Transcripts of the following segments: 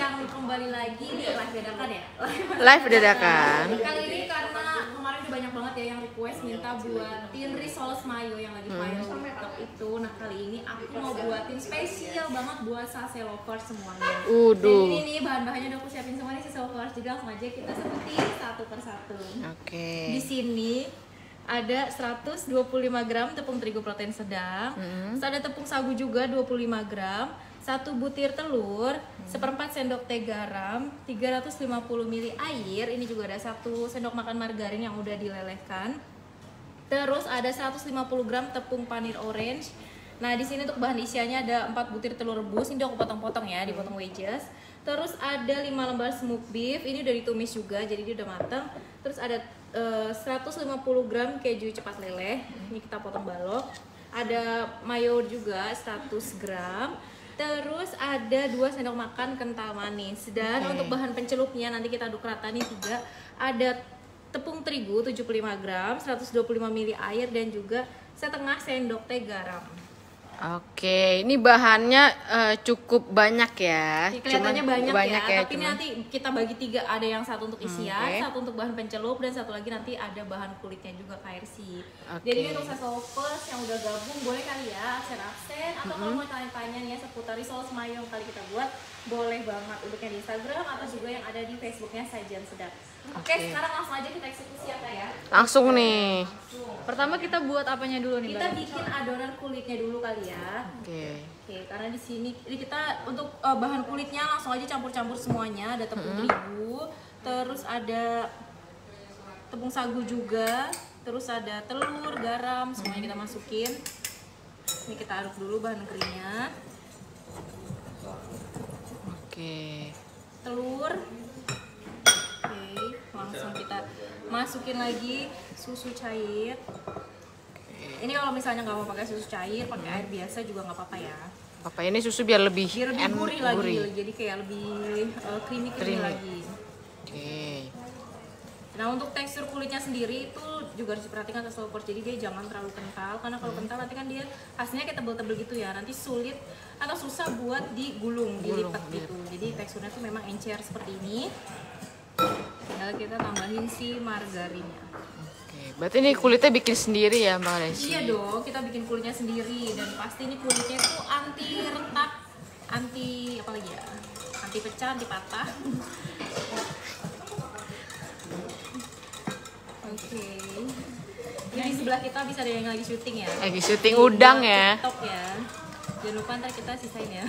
yang kembali lagi di live dadakan ya? Live dadakan. Kali ini karena kemarin udah banyak banget ya yang request minta buatin risoles mayo yang lagi viral di TikTok itu. Nah kali ini aku mau buatin spesial banget buat sase lovers semuanya. Dan ini nih bahan-bahannya udah aku siapin semua nih sase lovers. Jadi langsung aja kita sebutin satu persatu. Di sini ada 125 gram tepung terigu protein sedang, terus ada tepung sagu juga 25 gram, 1 butir telur, seperempat sendok teh garam, 350 ml air, ini juga ada 1 sendok makan margarin yang udah dilelehkan. Terus ada 150 gram tepung panir orange. Nah, di sini untuk bahan isiannya ada 4 butir telur rebus, ini aku potong-potong ya, dipotong wedges. Terus ada 5 lembar smoked beef, ini udah ditumis juga, jadi dia udah matang. Terus ada 150 gram keju cepat leleh, ini kita potong balok. Ada mayo juga 100 gram. Terus ada 2 sendok makan kental manis. Dan untuk bahan pencelupnya nanti kita aduk rata nih 3. Ada tepung terigu 75 gram, 125 ml air dan juga setengah sendok teh garam. Oke, ini bahannya cukup banyak ya. Kelihatannya banyak ya, tapi nanti kita bagi 3, ada yang 1 untuk isian, 1 untuk bahan pencelup, dan 1 lagi nanti ada bahan kulitnya juga KRC. Jadi ini untuk sase lovers yang udah gabung boleh kali ya absen-absen, atau kalau mau tanya-tanya nih ya seputar risoles mayo yang kali kita buat, boleh banget untuknya di Instagram atau juga yang ada di Facebooknya Sajian Sedap. Oke, sekarang langsung aja kita eksekusi ya. Langsung nih. Pertama kita buat apanya dulu nih? Kita bikin adonan kulitnya dulu kali ya. Oke, karena di sini kita untuk bahan kulitnya langsung aja campur-campur semuanya. Ada tepung terigu, terus ada tepung sagu juga, terus ada telur, garam, semuanya kita masukin. Ini kita aduk dulu bahan keringnya. Telur. Langsung kita masukin lagi susu cair. Ini kalau misalnya nggak mau pakai susu cair, pakai air biasa juga nggak apa-apa ya. Ini susu biar lebih gurih lagi, jadi kayak lebih creamy lagi. Nah untuk tekstur kulitnya sendiri itu juga harus diperhatikan sase lovers, jadi dia jangan terlalu kental, karena kalau kental nanti kan dia hasilnya kayak tebel-tebel gitu ya, nanti sulit atau susah buat digulung, dilipat gitu. Jadi teksturnya tuh memang encer seperti ini. Tinggal kita tambahin si margarinnya. Berarti ini kulitnya bikin sendiri ya Mbak Desi? Iya dong, kita bikin kulitnya sendiri, dan pasti ini kulitnya itu anti retak, anti apa lagi ya? Anti pecah, anti patah. Ini di sebelah kita bisa ada yang lagi syuting ya. Lagi syuting udang ya. TikTok ya. Jangan lupa ntar kita sisain ya.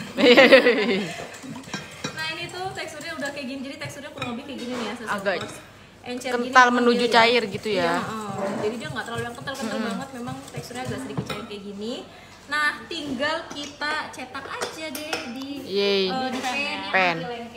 Nah ini tuh teksturnya udah kayak gini, jadi teksturnya kurang lebih kayak gini nih ya. Agak encer kental gini, menuju ya. Cair gitu ya. Jadi dia nggak terlalu yang kental-kental banget, memang teksturnya agak sedikit cair kayak gini. Nah tinggal kita cetak aja deh di pen.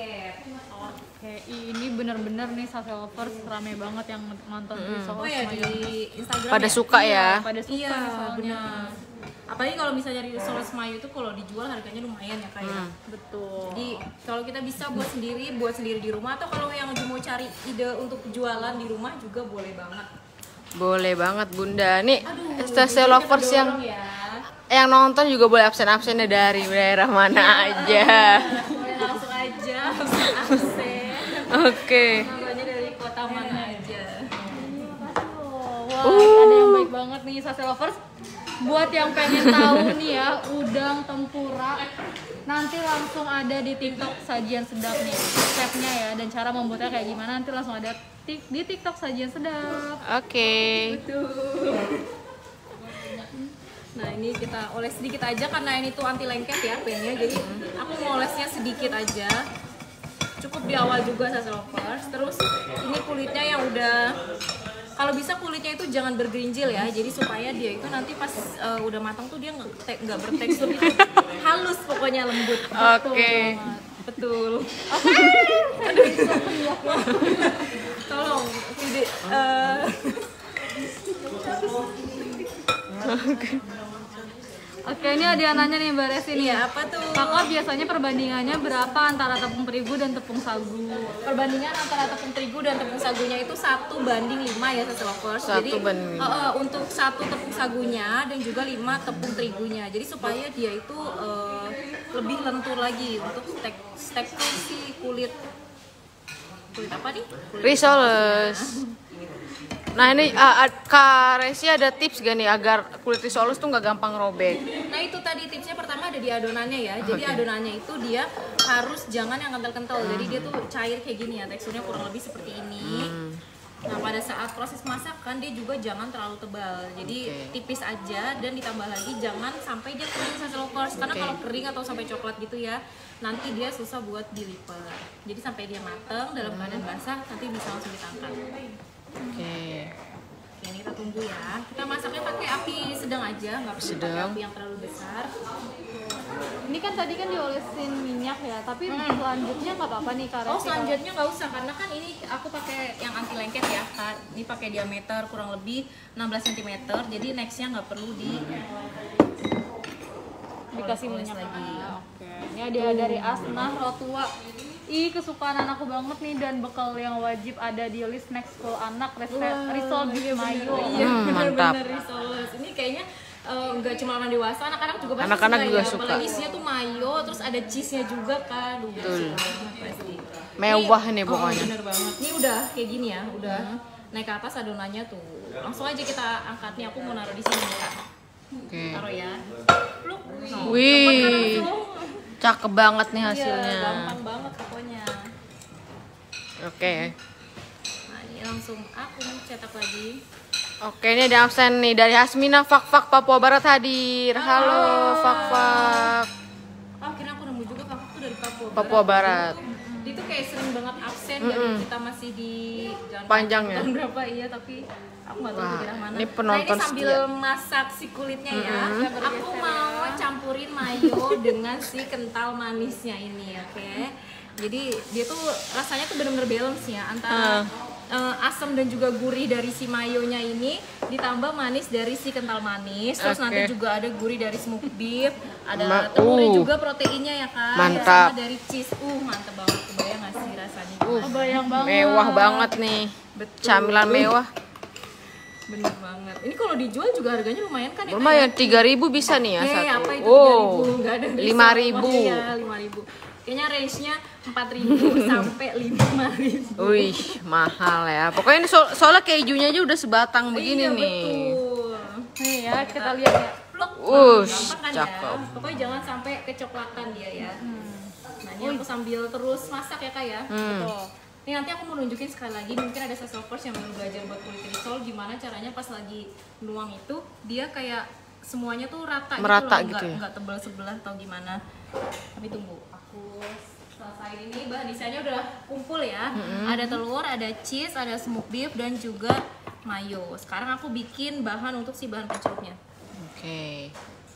Ini bener-bener nih sase lovers rame banget yang nonton risoles mayo di Instagram. Pada suka ya. Pada suka nih soalnya. Apalagi kalau misalnya risoles mayo itu kalau dijual harganya lumayan ya kayak. Betul. Jadi kalau kita bisa buat sendiri di rumah, atau kalau yang mau cari ide untuk jualan di rumah juga boleh banget. Boleh banget Bunda. Nih sase lovers yang nonton juga boleh absen-absennya dari daerah mana aja. Boleh langsung aja absen. Nontonnya dari kota mana aja. Wah, ada yang baik banget nih sase lovers. Buat yang pengen tahu nih ya, udang tempura, nanti langsung ada di TikTok Sajian Sedap nih resepnya ya, dan cara membuatnya kayak gimana nanti langsung ada di TikTok Sajian Sedap. Betul. Nah ini kita oles sedikit aja karena ini tuh anti lengket ya pennya, jadi aku mau olesnya sedikit aja. Cukup di awal juga sase lovers. Terus ini kulitnya yang udah, kalau bisa kulitnya itu jangan bergerinjil ya, jadi supaya dia itu nanti pas udah matang tuh dia nggak bertekstur gitu. Halus pokoknya, lembut. Betul. Aduh, tolong Oke, ini ada yang nanya nih Mbak Resi nih. Apa tuh? Kakak biasanya perbandingannya berapa antara tepung terigu dan tepung sagu? Perbandingan antara tepung terigu dan tepung sagunya itu 1:5 ya sase lovers. Jadi untuk 1 tepung sagunya dan juga 5 tepung terigunya. Jadi supaya dia itu lebih lentur lagi untuk steak si kulit apa nih? Risoles. Nah ini Kak Resi ada tips gak nih agar kulit risoles tuh nggak gampang robek? Nah itu tadi tipsnya pertama ada di adonannya ya. Jadi adonannya itu dia harus jangan yang kental-kental. Jadi dia tuh cair kayak gini ya, teksturnya kurang lebih seperti ini. Nah pada saat proses masakan dia juga jangan terlalu tebal. Jadi tipis aja dan ditambah lagi jangan sampai dia kering sausage lovers. Karena kalau kering atau sampai coklat gitu ya, nanti dia susah buat dilipat. Jadi sampai dia mateng dalam keadaan basah nanti bisa langsung ditangkap. Oke. Ini kita tunggu ya. Kita masaknya pakai api sedang aja, nggak perlu pakai api yang terlalu besar. Ini kan tadi kan diolesin minyak ya, tapi selanjutnya nggak apa-apa nih Kak Resi. Oh selanjutnya nggak usah karena kan ini aku pakai yang anti lengket ya Kak. Ini pakai diameter kurang lebih 16 cm. Jadi nextnya nggak perlu dikasih minyak lagi. Oke. Ini ada dari Asnah Rotua. Ih, kesukaan anakku banget nih dan bekal yang wajib ada di list next school anak risol beef mayo. Iya, mantap. bener-bener risoles. Ini kayaknya nggak cuma orang dewasa, anak-anak juga pasti Anak-anak suka juga ya. suka. Apalagi isinya tuh mayo, terus ada cheese-nya juga kan. Betul. Pasti. Mewah nih pokoknya. Bener banget. Ini udah kayak gini ya, udah naik ke atas adonannya tuh. Langsung aja kita angkat nih. Aku mau naruh di sini nih Kak. Oke. Taruh ya. Pluk. Wih, cakep banget nih Iya, hasilnya. gampang banget pokoknya. Oke. Nah ini langsung aku cetak lagi. Oke, ini ada absen nih dari Hasmina Fak Papua Barat hadir. Halo Fak. Akhirnya aku nemu juga kakak tuh dari Papua Barat. Dia tuh kayak sering banget absen dari kita masih di jalan Panjang ya? tahun berapa iya tapi aku nggak tahu Wah, di daerah mana. ini penonton nah, ini sambil setia. masak si kulitnya ya. Aku mau campurin mayo dengan si kental manisnya ini, oke? Jadi dia tuh rasanya tuh bener-bener balance ya antara asam dan juga gurih dari si mayonya ini ditambah manis dari si kental manis. Terus nanti juga ada gurih dari smoked beef, ada telurnya juga proteinnya ya kan. Mantap. Sama dari cheese. Mantep banget. Kebayang gak sih rasanya? Kebayang banget. Mewah banget nih. Betul. Camilan mewah. Bener banget. Ini kalau dijual juga harganya lumayan kan ya? Lumayan 3.000 bisa nih ya satu. Apa itu 3.000? Nggak ada 5.000. Iya, 5.000. Kayaknya range-nya 4.000 sampai 5.000. Wih, mahal ya. Pokoknya ini soalnya kejunya aja udah sebatang begini iya, nih. Betul. Nih ya, kita lihat ya. Pluk. Ush, Gampang kan cakep. ya? Pokoknya jangan sampai kecoklatan dia ya. Nah, ini aku sambil terus masak ya Kak ya. Betul. Ini nanti aku mau nunjukin sekali lagi, mungkin ada sesopers yang belum belajar buat kulit risol gimana caranya pas lagi nuang itu dia kayak semuanya tuh rata Merata gitu loh, gitu ya? nggak tebal sebelah atau gimana. Tapi tunggu, aku selesai ini bahan isiannya udah kumpul ya. Ada telur, ada cheese, ada smoked beef dan juga mayo. Sekarang aku bikin bahan untuk si bahan pencelupnya. Oke.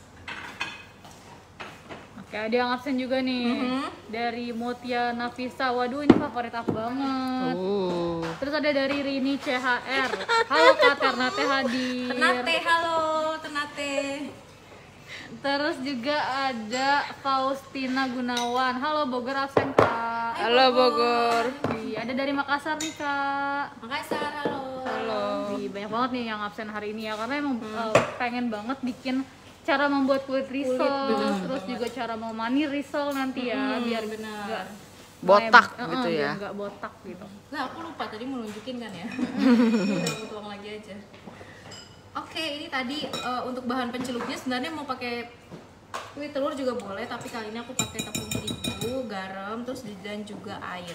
Oke, ada yang absen juga nih. Dari Mutia Nafisa. Waduh, ini favorit aku banget. Terus ada dari Rini CHR. Halo Kak Ternate hadir. Ternate, halo Ternate. Terus juga ada Faustina Gunawan. Halo Bogor absen Kak. Halo Bogor. Wih, ada dari Makassar nih Kak. Makassar, halo. Halo. Wih, banyak banget nih yang absen hari ini ya. Karena emang pengen banget bikin cara membuat kulit risol. Terus juga cara memani risol nanti ya. Biar nggak Botak gitu ya. Biar nggak botak gitu. Lah aku lupa tadi mau nunjukin kan ya. Udah aku tuang lagi aja. Oke, ini tadi untuk bahan pencelupnya sebenarnya mau pakai kulit telur juga boleh, tapi kali ini aku pakai tepung terigu, garam, terus dan juga air.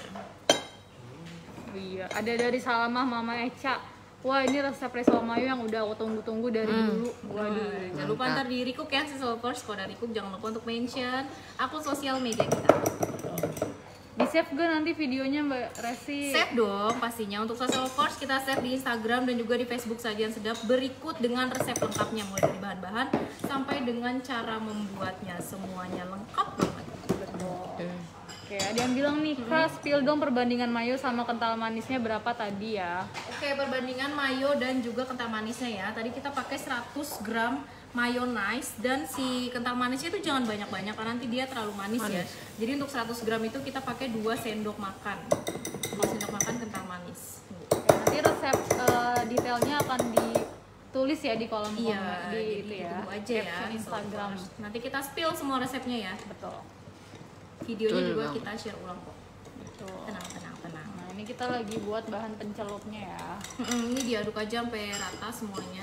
Iya, ada dari Salamah Mama Eca. Wah, ini resep risol mayo yang udah aku tunggu-tunggu dari dulu. Waduh. Jangan lupa ntar di recook ya Sisolvers. Kalau ada recook jangan lupa untuk mention akun sosial media kita. Di save gak nanti videonya Mbak Resi? Save dong pastinya. Untuk Sisolvers kita save di Instagram dan juga di Facebook Sajian Sedap berikut dengan resep lengkapnya mulai dari bahan-bahan sampai dengan cara membuatnya, semuanya lengkap banget. Oke, ada yang bilang nih, Kak, spill dong perbandingan mayo sama kental manisnya berapa tadi ya? Oke, perbandingan mayo dan juga kental manisnya ya. Tadi kita pakai 100 gram mayonnaise dan si kental manisnya itu jangan banyak-banyak karena nanti dia terlalu manis ya. Jadi untuk 100 gram itu kita pakai 2 sendok makan. 2 sendok makan kental manis. Oke, nanti resep detailnya akan tulis ya di kolom Iya, komen jadi itu ya. tunggu aja ya caption Instagram. Nanti kita spill semua resepnya ya. Betul. Videonya Betul juga banget. kita share ulang kok. Betul. Tenang, tenang, tenang. Nah, ini kita lagi buat bahan pencelupnya ya. Ini diaduk aja sampai rata semuanya.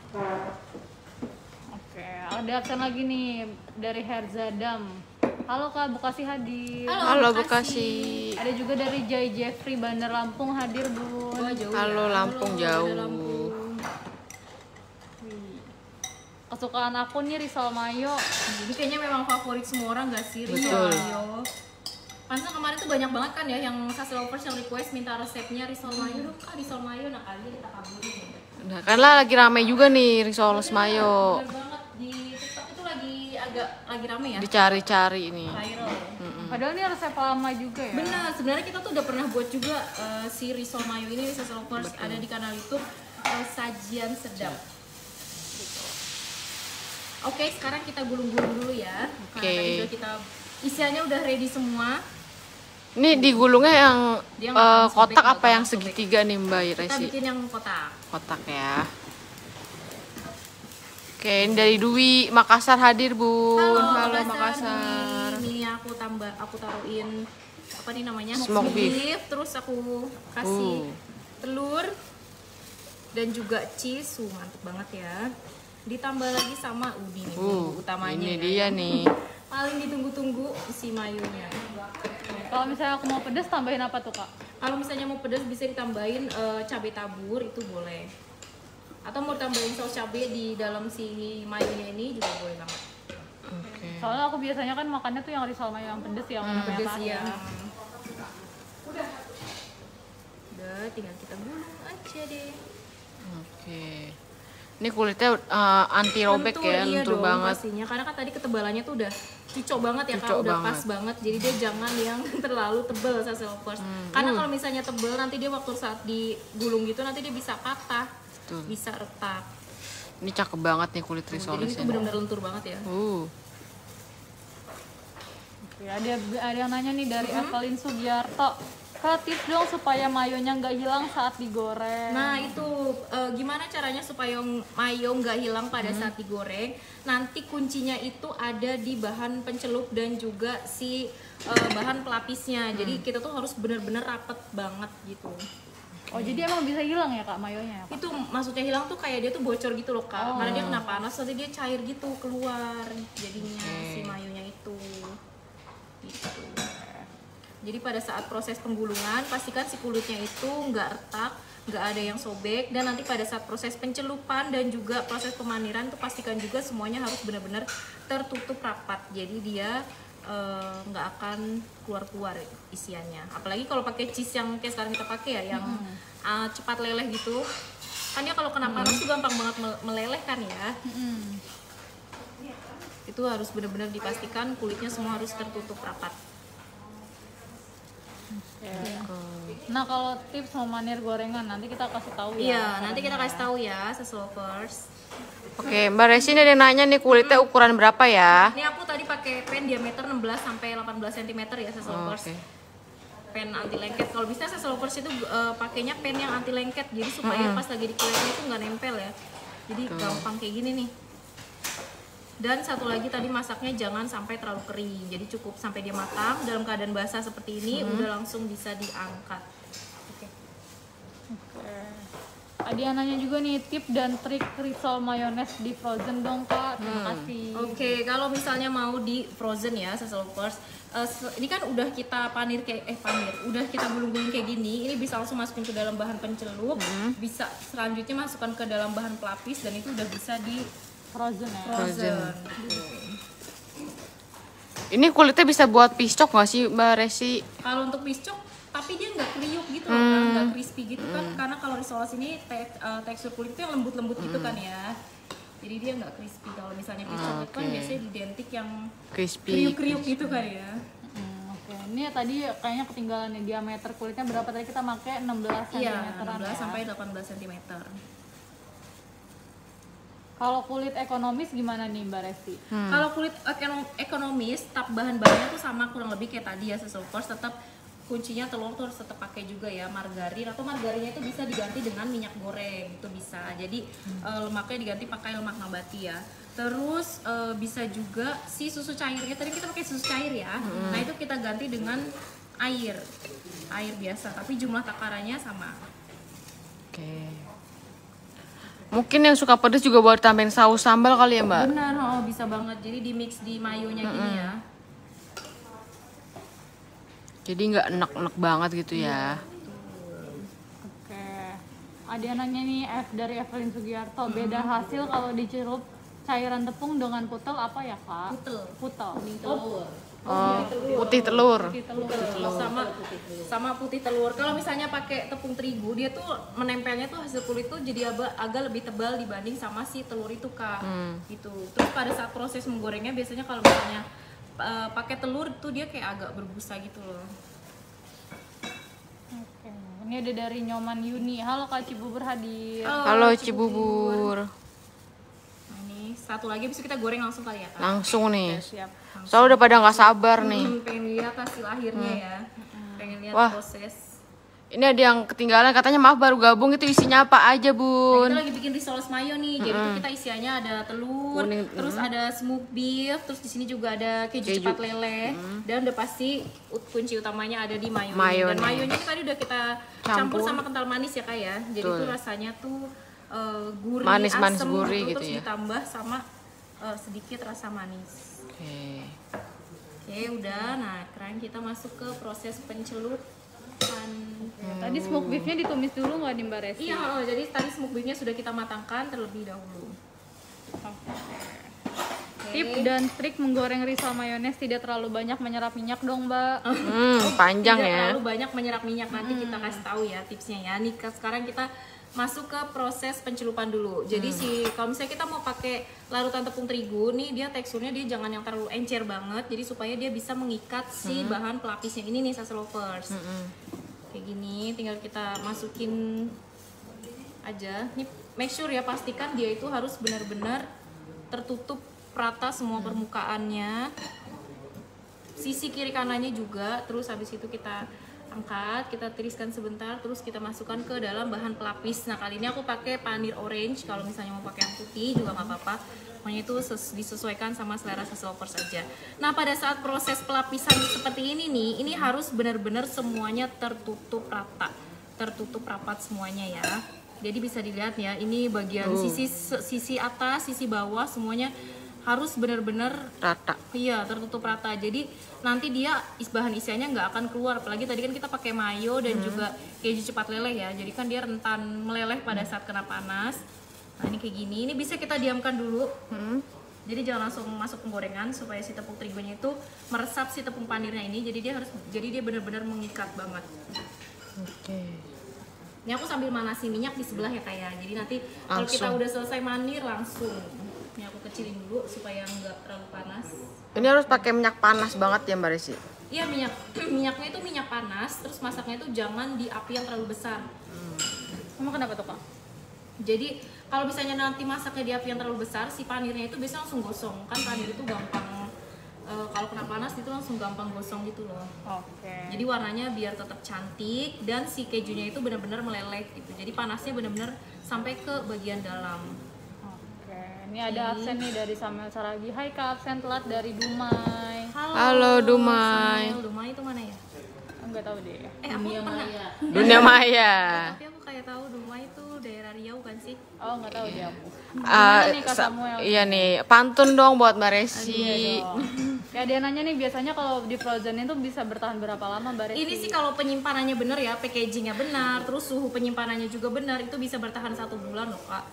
Oke, ada absen lagi nih dari Herzadam. Halo Kak, Bekasi hadir. Halo Bekasi. Ada juga dari Jai Jeffrey Bandar Lampung hadir Bun. Wah, jauh Halo, ya. Lampung Halo, jauh. ada Lampung. Wih. Kesukaan aku nih risol mayo. Ini kayaknya memang favorit semua orang gak sih? Betul. Mayo. Pantesan kemarin tuh banyak banget kan ya yang Sase Lovers yang request minta resepnya risol mayo dong Kak, risol mayo. Nah kali kita kabulin ya. Nah, kan lah lagi rame juga nih risoles mayo. Bener banget di TikTok itu lagi rame ya. Dicari-cari ini. Viral. Padahal ini resep lama juga ya. Benar, sebenarnya kita tuh udah pernah buat juga si risol mayo ini Sase Lovers ada di kanal YouTube Sajian Sedap. Oke, sekarang kita gulung-gulung dulu ya. Oke. Karena tadi udah kita isiannya udah ready semua. Ini digulungnya yang Dia nggak akan sobek, kotak nggak apa yang akan sobek. segitiga nih Mbak Kita Resi? bikin yang kotak. Kotak ya. Oke, ini dari Dwi Makassar hadir Bun. Halo Makassar. Ini aku taruhin apa nih namanya? Smoke beef. Terus aku kasih telur dan juga cheese. Mantep banget ya. Ditambah lagi sama udi nih bumbu utamanya. Ini ya. dia nih. Paling ditunggu-tunggu si mayonya. Kalau misalnya aku mau pedas tambahin apa tuh Kak? Kalau misalnya mau pedas bisa ditambahin cabai tabur itu boleh. Atau mau tambahin saus cabai di dalam si mayonya ini juga boleh banget. Oke. Soalnya aku biasanya kan makannya tuh yang risol mayo yang pedes yang Pedas merah ya. Udah, tinggal kita gulung aja deh. Oke. Ini kulitnya anti robek Lentur, ya, iya lentur dong, banget. pastinya karena kan tadi ketebalannya tuh udah cocok banget ya Cocok Kak, udah banget. pas banget. Jadi dia jangan yang terlalu tebel Sase Lovers. Karena kalau misalnya tebel nanti dia waktu saat digulung gitu nanti dia bisa patah, Betul. bisa retak. Ini cakep banget nih kulit Jadi itu risolesnya. benar-benar lentur banget ya. Oke, ada yang nanya nih dari Evelyn Sugiarto. Kak, tips dong supaya mayonya nggak hilang saat digoreng. Nah itu gimana caranya supaya mayo nggak hilang pada saat digoreng? Nanti kuncinya itu ada di bahan pencelup dan juga si bahan pelapisnya. Jadi kita tuh harus benar-benar rapet banget gitu. Oh, jadi emang bisa hilang ya Kak mayonya? Kak? Itu maksudnya hilang tuh kayak dia tuh bocor gitu loh Kak. Karena dia kena panas nanti dia cair gitu keluar jadinya si mayonya itu. Gitu. Jadi pada saat proses penggulungan pastikan si kulitnya itu nggak retak, nggak ada yang sobek, dan nanti pada saat proses pencelupan dan juga proses pemaniran tuh pastikan juga semuanya harus benar-benar tertutup rapat. Jadi dia nggak akan keluar-keluar isiannya. Apalagi kalau pakai cheese yang kayak sekarang kita pakai ya, yang cepat leleh gitu. Kan dia kalau kena panas tuh gampang banget meleleh kan ya. Itu harus benar-benar dipastikan kulitnya semua harus tertutup rapat. Ya. Nah, kalau tips memanir gorengan nanti kita kasih tahu ya. Iya, nanti kita kasih tahu ya, Sase Lovers. Oke, Mbak Resi ini ada yang nanya nih kulitnya ukuran berapa ya? Ini aku tadi pakai pen diameter 16 sampai 18 cm ya Sase Lovers. Oke. Pen anti lengket. Kalau bisa Sase Lovers itu pakainya pen yang anti lengket. Jadi supaya pas lagi di kulitnya itu nggak nempel ya. Jadi gampang kayak gini nih. Dan satu lagi tadi masaknya jangan sampai terlalu kering. Jadi cukup sampai dia matang dalam keadaan basah seperti ini udah langsung bisa diangkat. Oke. Oke. Ada yang nanya juga nih tip dan trik risol mayones di frozen dong Kak. Terima kasih. Oke, kalau misalnya mau di frozen ya Sase Lovers, ini kan udah kita udah kita gulung-gulung kayak gini. Ini bisa langsung masukin ke dalam bahan pencelup, bisa selanjutnya masukkan ke dalam bahan pelapis dan itu udah bisa di Frozen ya. frozen. Ini kulitnya bisa buat piscok nggak sih Mbak Resi? Kalau untuk piscok, tapi dia nggak kriuk gitu loh, kan? Nggak crispy gitu kan? Karena kalau risoles ini tekstur kulit itu yang lembut-lembut gitu kan ya. Jadi dia nggak crispy. Kalau misalnya piscok itu kan biasanya identik yang Crispy. kriuk-kriuk gitu kan ya. Oke. Ini tadi kayaknya ketinggalan nih diameter kulitnya berapa tadi kita pakai 16 cm. Iya, 16 sampai 18 cm. Kalau kulit ekonomis gimana nih Mbak Resti? Kalau kulit ekonomis, bahan-bahannya tuh sama kurang lebih kayak tadi ya Sase Lovers, tetap kuncinya telur tuh harus tetap pakai juga ya, margarin atau margarinnya itu bisa diganti dengan minyak goreng itu bisa. Jadi lemaknya diganti pakai lemak nabati ya. Terus bisa juga si susu cairnya, tadi kita pakai susu cair ya. Nah itu kita ganti dengan air biasa, tapi jumlah takarannya sama. Oke. Mungkin yang suka pedas juga boleh tambahin saus sambal kali ya Mbak? Benar, bisa banget. Jadi di mix di mayonya gini ya. Jadi nggak enak-enak banget gitu ya. Oke. Ada nanya nih dari Evelyn Sugiarto, beda hasil kalau dicelup cairan tepung dengan putel apa ya Kak? Putel. Telur. Putih telur. Sama putih telur. Kalau misalnya pakai tepung terigu, dia tuh menempelnya tuh hasil kulit tuh jadi agak lebih tebal dibanding sama si telur itu Kak. Gitu. Terus pada saat proses menggorengnya biasanya kalau misalnya pakai telur tuh dia kayak agak berbusa gitu loh. Oke. Ini ada dari Nyoman Yuni. Halo Kak Cibubur hadir. Halo Cibubur. Nah, ini satu lagi bisa kita goreng langsung kali ya Kak. Langsung nih. Siap. Soalnya udah pada nggak sabar nih. Pengen lihat hasil akhirnya ya. Pengen lihat Wah. proses. Ini ada yang ketinggalan katanya maaf baru gabung, itu isinya apa aja Nah, Bun? kita lagi bikin risoles mayo nih. Jadi tuh kita isiannya ada telur, terus ada smoked beef, terus di sini juga ada keju cepat leleh, dan udah pasti kunci utamanya ada di mayo. Dan mayonya ini tadi udah kita campur sama kental manis ya Kak ya. Jadi tuh rasanya tuh gurih, Manis-manis asem, gurih gitu terus ya. ditambah sama sedikit rasa manis. Oke, udah. Nah, sekarang kita masuk ke proses pencelupan. Tadi smoke beefnya ditumis dulu nggak nih Mbak Resi? Iya, jadi tadi smoked beefnya sudah kita matangkan terlebih dahulu. Tip dan trik menggoreng risol mayones tidak terlalu banyak menyerap minyak dong Mbak. Panjang Tidak ya. terlalu banyak menyerap minyak, nanti kita kasih tahu ya tipsnya ya. Nih sekarang kita masuk ke proses pencelupan dulu. Jadi kalau misalnya kita mau pakai larutan tepung terigu nih, dia teksturnya dia jangan yang terlalu encer banget. Jadi supaya dia bisa mengikat si bahan pelapisnya ini nih Sassy Lovers. Kayak gini, tinggal kita masukin aja. Nih make sure ya, pastikan dia itu harus benar-benar tertutup rata semua permukaannya. Sisi kiri kanannya juga. Terus habis itu kita angkat, kita tiriskan sebentar, terus kita masukkan ke dalam bahan pelapis. Nah kali ini aku pakai panir orange. Kalau misalnya mau pakai yang putih juga nggak apa-apa. Pokoknya itu disesuaikan sama selera Sassy Lovers saja. Nah pada saat proses pelapisan seperti ini nih, ini harus benar-benar semuanya tertutup rata, tertutup rapat semuanya ya. Jadi bisa dilihat ya, ini bagian sisi atas, sisi bawah semuanya harus benar-benar Rata. Iya, tertutup rata. Jadi nanti dia bahan isiannya nggak akan keluar. Apalagi tadi kan kita pakai mayo dan juga keju cepat leleh ya. Jadi kan dia rentan meleleh pada saat kena panas. Nah ini kayak gini. Ini bisa kita diamkan dulu. Jadi jangan langsung masuk penggorengan supaya si tepung terigunya itu meresap si tepung panirnya ini. Jadi dia benar-benar mengikat banget. Ini aku sambil manasi minyak di sebelah ya kayak. Jadi nanti kalau kita udah selesai manir langsung. Ini aku kecilin dulu supaya nggak terlalu panas. Ini harus pakai minyak panas banget ya Mbak Resi? Iya, minyaknya itu minyak panas, terus masaknya itu jangan di api yang terlalu besar. Emang kenapa tuh Kak? Jadi kalau misalnya nanti masaknya di api yang terlalu besar, si panirnya itu biasanya langsung gosong. Kan panir itu gampang, kalau kena panas itu langsung gampang gosong gitu loh. Oke. Jadi warnanya biar tetap cantik dan si kejunya itu benar-benar meleleh gitu. Jadi panasnya benar-benar sampai ke bagian dalam. Ini ada absen nih dari Samuel Saragi. Hai Kak, absen telat dari Dumai. Halo Dumai. Dumai itu mana ya? Enggak tahu deh. Aku pernah. Dunia Maya. Tapi aku kayak tahu Dumai itu daerah Riau kan sih? Oh, enggak tahu deh aku. Gimana nih Kak Samuel? Iya nih, pantun dong buat Mbak Resi. Iya dong. Ya dia nanya nih, biasanya kalau di frozen itu bisa bertahan berapa lama Mbak Resi? Ini sih kalau penyimpanannya benar ya, packagingnya benar, terus suhu penyimpanannya juga benar, itu bisa bertahan 1 bulan loh Kak.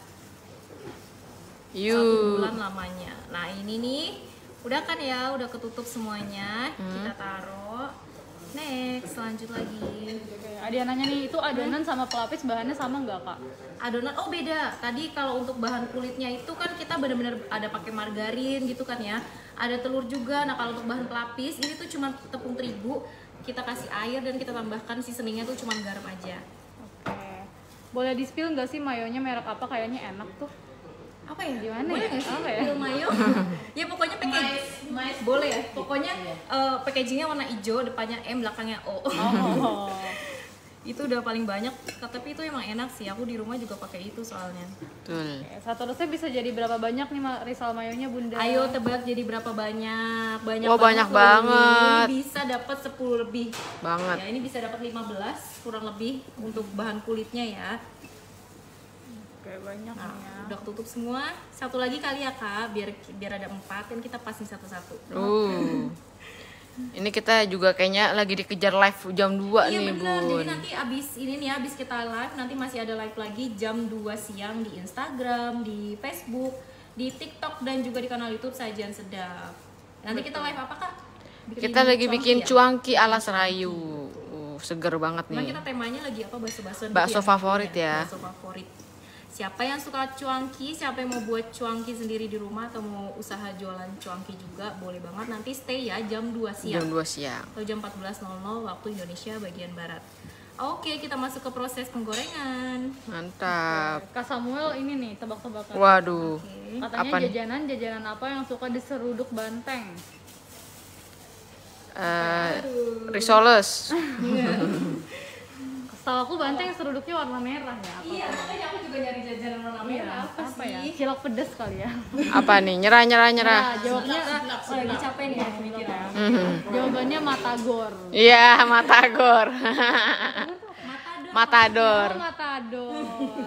1 bulan lamanya. Nah ini nih, udah kan ya, udah ketutup semuanya. Kita taruh. Next, lanjut lagi. Ada yang nanya nih, itu adonan sama pelapis bahannya sama nggak Kak? Adonan, oh beda. Tadi kalau untuk bahan kulitnya itu kan kita benar-benar ada pakai margarin gitu kan ya. Ada telur juga. Nah kalau untuk bahan pelapis, ini tuh cuma tepung terigu. Kita kasih air dan kita tambahkan seasoningnya tuh cuma garam aja. Oke. Boleh di-spill nggak sih mayonya merek apa? Kayaknya enak tuh. apa ya? Gimana Boleh ya? nggak sih? Apa ya? Real mayo. Ya pokoknya packaging. Boleh ya. Pokoknya packagingnya warna hijau, depannya M, belakangnya O. Oh. Itu udah paling banyak, tapi itu emang enak sih. Aku di rumah juga pakai itu soalnya. Betul. Satu resep bisa jadi berapa banyak nih risol mayonya Bunda? Ayo tebak jadi berapa banyak? Banyak Oh, banyak loh banget. Ini bisa dapat 10 lebih. Banget. Ya, ini bisa dapat 15 kurang lebih untuk bahan kulitnya ya. Oke, banyak Nah, nih ya. udah tutup semua. Satu lagi kali ya Kak, biar ada 4 kan kita pasin satu-satu. Ini kita juga kayaknya lagi dikejar live jam 2 Iya nih, bener, Bun. jadi nanti abis ini nih, abis kita live, nanti masih ada live lagi jam 2 siang di Instagram, di Facebook, di TikTok, dan juga di kanal YouTube Sajian Sedap. Nanti kita live apa Kak? Kita lagi bikin cuangki ala Serayu. Seger banget Cuman nih. kita temanya lagi apa? Bakso-baksoan gitu Bakso ya? favorit ya. Bakso favorit. Siapa yang suka cuangki, siapa yang mau buat cuangki sendiri di rumah atau mau usaha jualan cuangki juga boleh banget. Nanti stay ya jam 2 siang. Jam 2 siang. Atau jam 14.00 waktu Indonesia bagian barat. Oke, kita masuk ke proses penggorengan. Mantap. Kak Samuel ini nih tebak-tebakan. Waduh. Oke. Katanya Apa nih? jajanan apa yang suka diseruduk banteng? Risoles. Setahu aku banteng seruduknya warna merah ya. Iya, makanya aku juga nyari jajanan warna merah. Apa ya? sih? Cilok pedes kali ya. Apa nih? Nyerah. Nah, jawabnya Oh, lagi capek nih ya mikirnya. jawabannya matagor. Iya, Matagor. Matador. Matador. Oh, matador.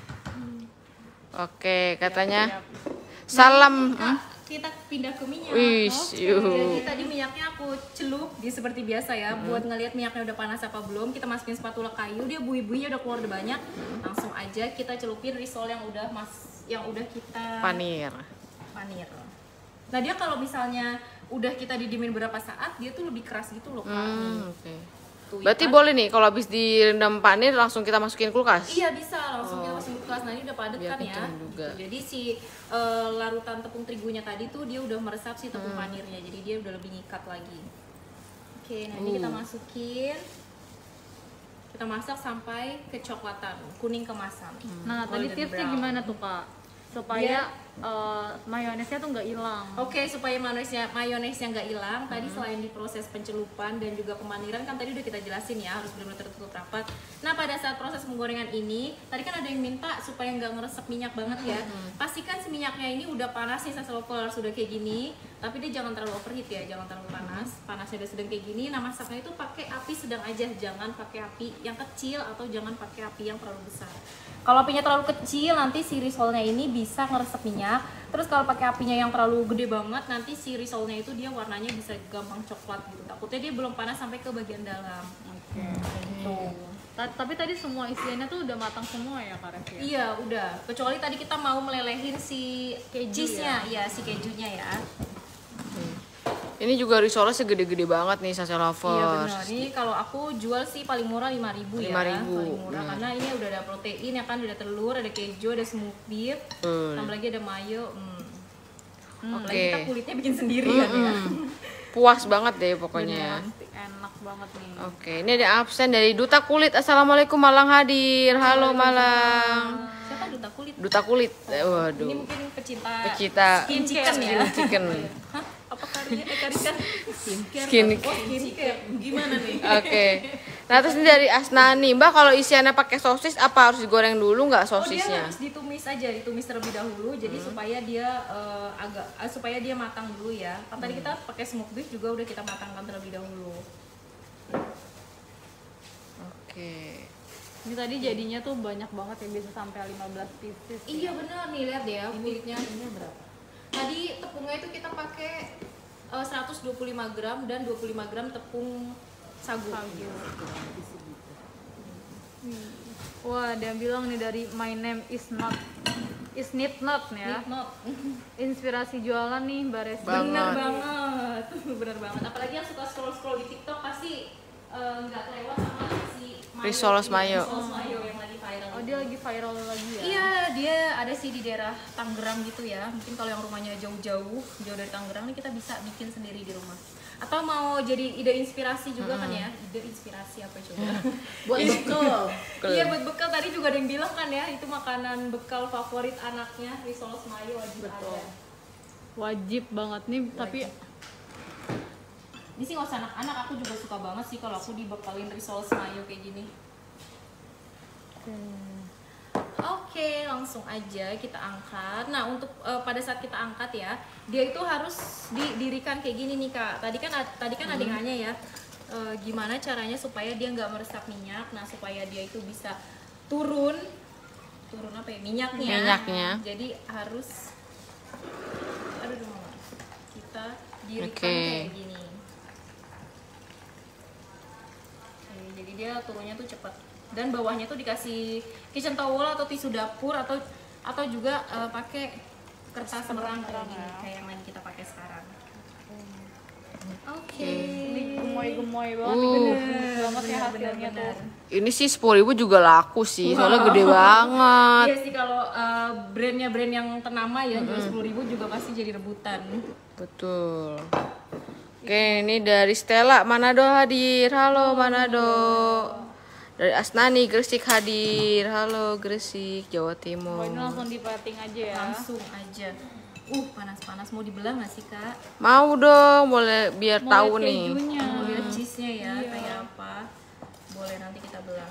Oke, katanya salam. Kak, kita pindah ke minyak. Wih, Jadi tadi minyaknya aku celup di seperti biasa ya, buat ngelihat minyaknya udah panas apa belum. Kita masukin spatula kayu, dia buih-buihnya udah keluar udah banyak. Langsung aja kita celupin risol yang udah kita Panir. panir. Nah, dia kalau misalnya udah kita didimin berapa saat, dia tuh lebih keras gitu loh, Kak. Oke. Tuh, Berarti ya kan? boleh nih kalau habis direndam panir langsung kita masukin kulkas. Iya bisa langsung kita masukin kulkas. Nah, ini udah padat Biar kan ya. kenceng juga. Tuh, jadi si larutan tepung terigunya tadi tuh dia udah meresap si tepung panirnya. Jadi dia udah lebih ngikat lagi. Oke, nah ini kita masukin. Kita masak sampai kecoklatan, kuning kemasan. Nah, tadi Golden tipsnya brown. gimana tuh Kak? Supaya mayonesnya tuh nggak hilang. Oke, supaya mayonesnya nggak hilang, tadi selain diproses pencelupan dan juga pemaniran kan tadi udah kita jelasin ya, harus benar-benar tertutup rapat. Nah, pada saat proses penggorengan ini, tadi kan ada yang minta supaya nggak ngeresep minyak banget ya. Pastikan si minyaknya ini udah panas nih, saselover sudah kayak gini, tapi dia jangan terlalu overheat ya, jangan terlalu panas. Panasnya udah sedang kayak gini. Nah, masaknya itu pakai api sedang aja, jangan pakai api yang kecil atau jangan pakai api yang terlalu besar. Kalau apinya terlalu kecil, nanti si risolnya ini bisa ngeresep minyak. Terus kalau pakai apinya yang terlalu gede banget, nanti si risolnya itu dia warnanya bisa gampang coklat gitu. Takutnya dia belum panas sampai ke bagian dalam. Oke. Gitu. Tapi tadi semua isiannya tuh udah matang semua ya Kak Rev ya? Iya, udah. Kecuali tadi kita mau melelehin si cheese-nya, ya si kejunya ya. Ini juga risoles segede-gede banget nih Sase Iya Lovers. benar. Ini kalau aku jual sih paling murah 5.000 ya. 5.000. Paling murah karena ini udah ada protein ya kan, udah telur, ada keju, ada smoked beef, tambah lagi ada mayo. Apalagi kita kulitnya bikin sendiri kan ya. Puas banget deh pokoknya ya. Enak banget nih. Oke, ini ada absen dari Duta Kulit. Assalamualaikum, Malang hadir. Halo Malang. Siapa duta kulit? Duta Kulit. Ini Waduh. mungkin pecinta Pecinta skin chicken ya. chicken. Hah? Apa Karika? Skincare. Skincare. Oh, skincare. Gimana nih? Oke. Nah, terus ini dari Asnani. Mbak, kalau isiannya pakai sosis apa harus digoreng dulu nggak Oh, dia sosisnya? harus ditumis aja, ditumis terlebih dahulu. Jadi supaya dia supaya dia matang dulu ya. Kan tadi kita pakai smoked beef juga udah kita matangkan terlebih dahulu. Oke. Ini tadi jadinya tuh banyak banget ya, bisa sampai 15 pieces. Iya benar nih, lihat deh ya kulitnya. Ini berapa? Tadi tepungnya itu kita pakai 125 gram dan 25 gram tepung sagu. Wah, dia bilang nih dari My Name Is Not ya. Not. Inspirasi jualan nih Mbak Resti. Bener banget. Bener banget. Apalagi yang suka scroll di TikTok pasti nggak kelewat sama si Risoles mayo. Risoles mayo yang lagi viral. Oh, dia lagi viral lagi ya? Iya, dia ada sih di daerah Tangerang gitu ya. Mungkin kalau yang rumahnya jauh dari Tangerang nih kita bisa bikin sendiri di rumah. Atau mau jadi ide inspirasi juga kan ya? Ide inspirasi apa coba? Buat bekal. Iya buat bekal, tadi juga ada yang bilang kan ya, itu makanan bekal favorit anaknya, risoles mayo wajib ada. Wajib banget nih, tapi Ini sih nggak usah anak-anak, aku juga suka banget sih kalau aku dibekalin risoles mayo kayak gini. Oke, langsung aja kita angkat. Nah, untuk pada saat kita angkat ya, dia itu harus didirikan kayak gini nih Kak. Tadi kan ada yang nanya ya, gimana caranya supaya dia nggak meresap minyak. Nah, supaya dia itu bisa turun apa ya, minyaknya. Jadi harus, aduh Mama, kita dirikan kayak gini. Oke, jadi dia turunnya tuh cepat. Dan bawahnya tuh dikasih kitchen towel atau tisu dapur atau juga pakai kertas merang kayak yang lagi kita pakai sekarang. Oke. ini gemoy-gemoy banget, bener banget ya hasilnya tuh. Ini sih 10.000 juga laku sih, soalnya gede banget. Iya sih, kalau brand yang ternama ya jual 10.000 juga pasti jadi rebutan. Betul. Oke, ini dari Stella Manado hadir. Halo Manado. Dari Asnani Gresik hadir. Halo Gresik, Jawa Timur. Ini langsung diplating aja ya. Langsung aja. Panas-panas, mau dibelah nggak sih Kak? Mau dong, boleh biar Mau tahu lihat nih. kejunya. Mau lihat cheese-nya ya, Iya. kayak apa? Boleh, nanti kita belah.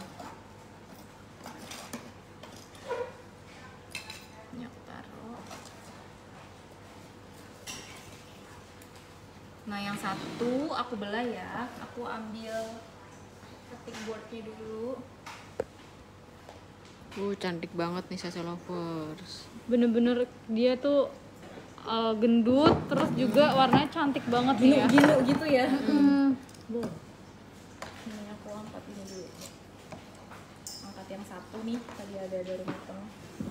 Yuk, taruh. Nah, yang satu aku belah ya. Aku ambil cutting boardnya dulu. Cantik banget nih Sase Lovers. Bener-bener dia tuh gendut, terus juga warnanya cantik banget nih ya. Gino gitu ya. Ini aku angkat ini dulu. Angkat yang satu nih, tadi ada dari mateng.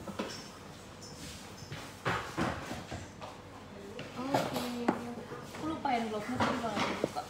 Oke. Aku lupain glove-nya tadi kalau aku buka.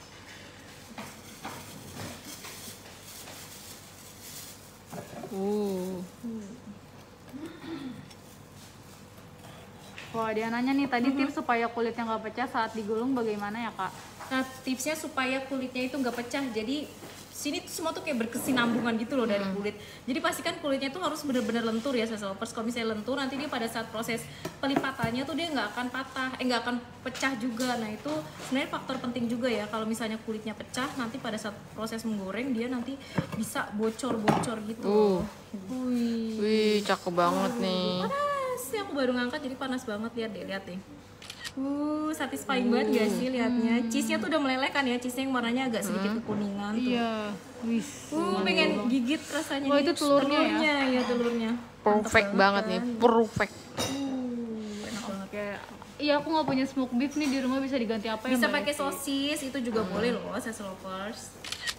Wah, dia nanya nih tadi tips supaya kulitnya nggak pecah saat digulung bagaimana ya Kak? Nah, tipsnya supaya kulitnya itu nggak pecah. Jadi sini tuh semua tuh kayak berkesinambungan gitu loh dari kulit. Jadi pastikan kulitnya tuh harus benar-benar lentur ya Sase Lovers. Kalau misalnya lentur, nanti dia pada saat proses pelipatannya tuh dia nggak akan patah, nggak akan pecah juga. Nah itu sebenarnya faktor penting juga ya. Kalau misalnya kulitnya pecah, nanti pada saat proses menggoreng dia nanti bisa bocor-bocor gitu. Wih, cakep banget nih. Panas sih, aku baru ngangkat jadi panas banget, lihat nih. Satisfying banget gak sih liatnya? Cheese-nya tuh udah meleleh kan ya, cheese-nya yang warnanya agak sedikit kekuningan tuh. Iya. Wis. Pengen gigit rasanya. Oh, itu telurnya ya? Iya, telurnya. Perfect banget nih, perfect. Enak banget. Kayak iya, aku nggak punya smoke beef nih di rumah, bisa diganti apa ya? Bisa Mbak pakai Esti? sosis, itu juga boleh loh, Sase Lovers.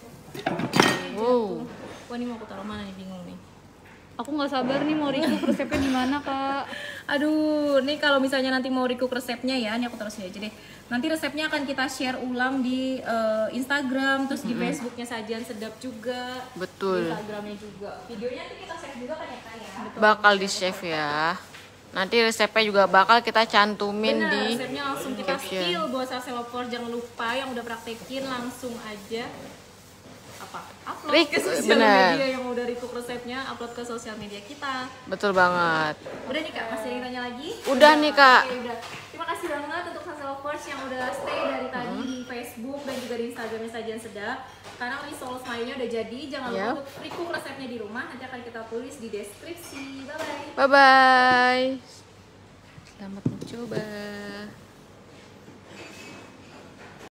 Wow. Wah, ini mau aku taruh mana nih, bingung nih. Aku nggak sabar nih mau recook resepnya di mana Kak? Aduh, nih kalau misalnya nanti mau recook resepnya ya, ini aku taruh sini aja deh. Nanti resepnya akan kita share ulang di Instagram, terus di Facebooknya Sajian Sedap juga. Betul. Di Instagramnya juga. Videonya nanti kita share juga kan ya Kak ya? Bakal di save ya. Nanti resepnya juga bakal kita cantumin Bener, di resepnya langsung kita caption. spill buat Sase Lovers. Jangan lupa yang udah praktekin langsung aja upload Rik, ke sosial bener. media yang udah recook resepnya, upload ke sosial media kita. Betul banget. Udah nih Kak, masih ada yang tanya lagi? Udah nih, Kak. Oke, udah. Terima kasih banget untuk Sase Lovers yang udah stay dari tadi di Facebook dan juga di Instagram Sajian Sedap. Sekarang risoles mayonya udah jadi, jangan lupa Yap. untuk recook resepnya di rumah, nanti akan kita tulis di deskripsi. Bye bye. Bye bye. Selamat mencoba.